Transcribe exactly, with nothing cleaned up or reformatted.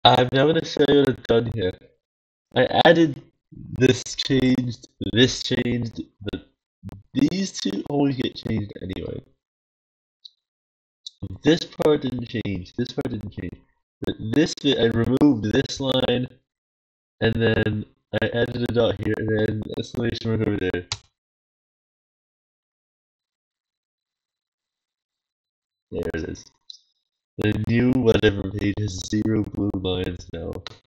I'm now gonna show you what I've done here. I added this changed, this changed, but these two always get changed anyway. This part didn't change, this part didn't change. But this bit, I removed this line, and then I added a dot here, and then exclamation mark over there. There it is. The new whatever page has zero blue lines now.